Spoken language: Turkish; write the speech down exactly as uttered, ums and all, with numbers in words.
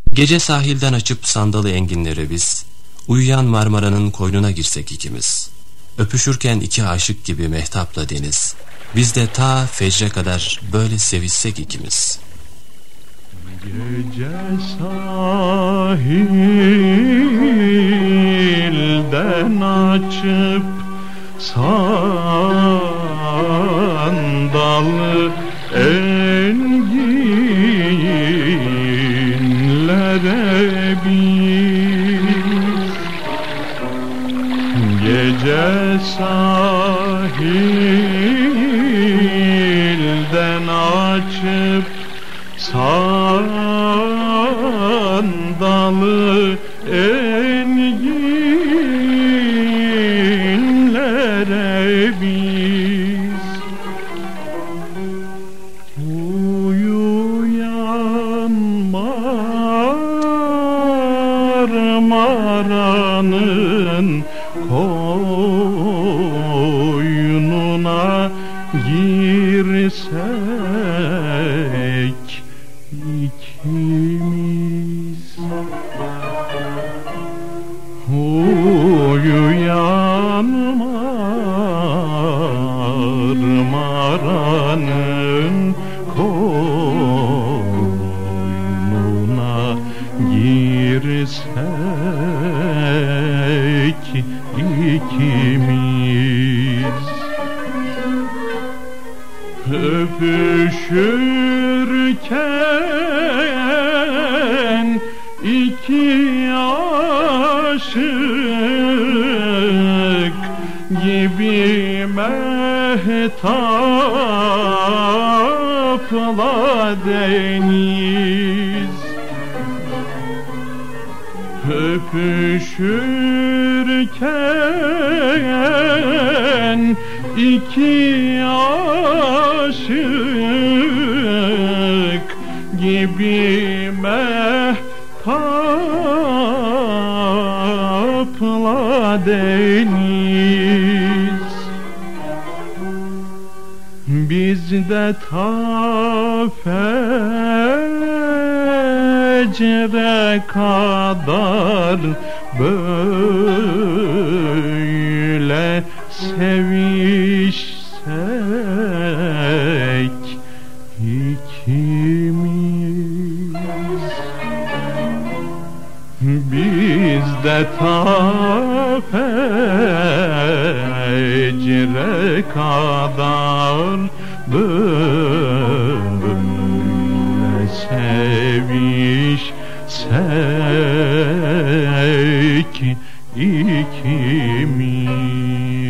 Gece sahilden açıp sandalı enginleri biz, uyuyan Marmara'nın koynuna girsek ikimiz. Öpüşürken iki aşık gibi mehtapla deniz, biz de ta fecre kadar böyle sevişsek ikimiz. Gece sahilden açıp sandalı enginlere biz, gece sahilden açıp sandalı enginlere biz, uyuyan Marmara'nın koynuna girsek ikimiz. Uyuyan Marmara'nın koynuna girsek ikimiz. Öpüşürken iki aşık gibi mehtapla deniz, öpüşürken iki aşık gibi mehtapla deniz, biz de ta fecre kadar böyle sevişsek ikimiz. Biz de ta fecre kadar böyle sevişsek ikimiz.